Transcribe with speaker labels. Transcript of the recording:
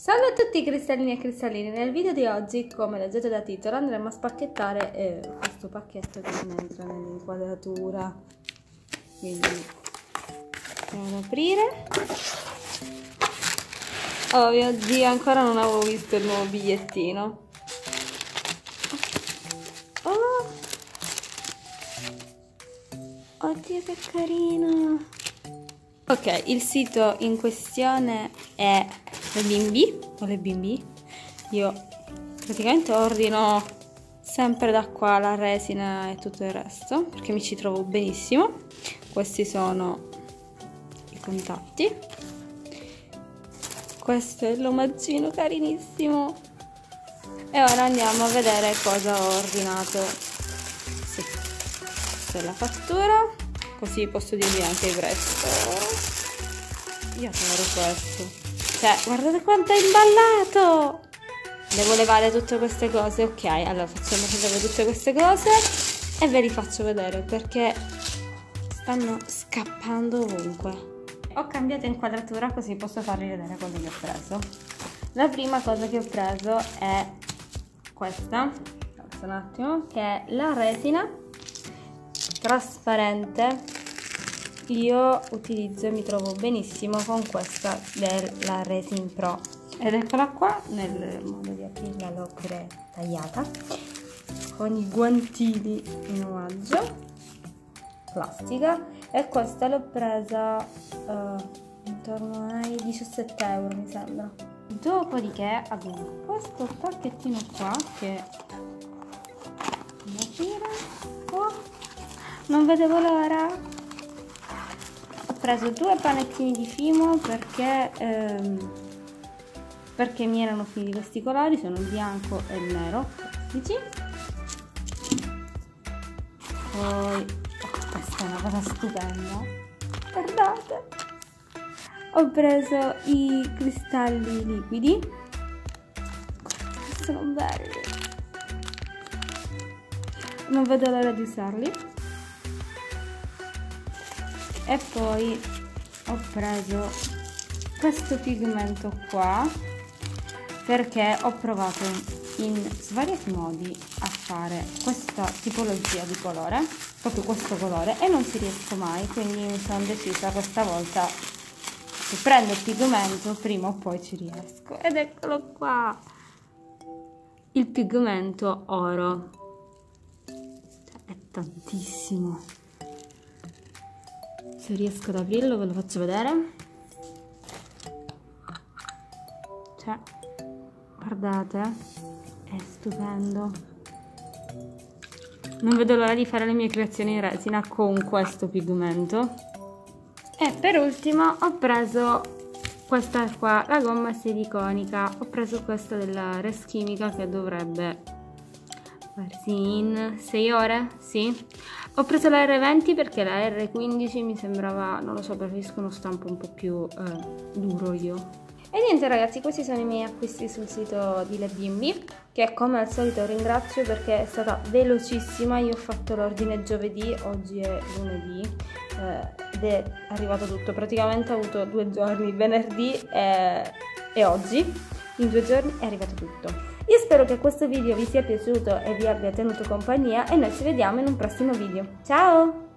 Speaker 1: Salve a tutti cristallini e cristallini, nel video di oggi, come leggete da titolo, andremo a spacchettare questo pacchetto che non entra nell'inquadratura, quindi andiamo ad aprire. Oh mio Dio, ancora non avevo visto il nuovo bigliettino. Oh, oddio che carino. Ok, il sito in questione è le B&B o le B&B. Io praticamente ordino sempre da qua la resina e tutto il resto perché mi ci trovo benissimo. Questi sono i contatti. Questo è l'omaggino carinissimo. E ora andiamo a vedere cosa ho ordinato. Sì, questa è la fattura, così posso dirvi anche il prezzo. Io adoro questo. Cioè, guardate quanto è imballato! Devo levare tutte queste cose, ok? Allora facciamo vedere tutte queste cose e ve li faccio vedere perché stanno scappando ovunque. Ho cambiato inquadratura così posso farvi vedere cosa che ho preso. La prima cosa che ho preso è questa, un attimo, che è la resina trasparente. Io utilizzo e mi trovo benissimo con questa della Resin Pro ed eccola qua. Nel modo di aprirla l'ho pure tagliata con i guantini in omaggio, plastica, e questa l'ho presa intorno ai 17 euro mi sembra. Dopodiché abbiamo questo pacchettino qua che non vedevo l'ora. Ho preso due panettini di Fimo perché mi erano finiti questi colori, sono il bianco e il nero classici. Poi questa è una cosa stupenda, guardate, ho preso i cristalli liquidi, sono belli, non vedo l'ora di usarli. E poi ho preso questo pigmento qua perché ho provato in svariati modi a fare questa tipologia di colore, proprio questo colore, e non ci riesco mai, quindi mi sono decisa questa volta che prendo il pigmento prima o poi ci riesco. Ed eccolo qua, il pigmento oro, è tantissimo. Se riesco ad aprirlo ve lo faccio vedere. Cioè, guardate, è stupendo. Non vedo l'ora di fare le mie creazioni in resina con questo pigmento. E per ultimo ho preso questa qua, la gomma siliconica. Ho preso questa della Res Chimica che dovrebbe farsi in 6 ore, sì. Ho preso la R20 perché la R15 mi sembrava, non lo so, preferisco uno stampo un po' più duro io. E niente ragazzi, questi sono i miei acquisti sul sito di Le B&B, che come al solito ringrazio perché è stata velocissima. Io ho fatto l'ordine giovedì, oggi è lunedì ed è arrivato tutto. Praticamente ho avuto 2 giorni, venerdì e oggi. In 2 giorni è arrivato tutto. Io spero che questo video vi sia piaciuto e vi abbia tenuto compagnia e noi ci vediamo in un prossimo video. Ciao!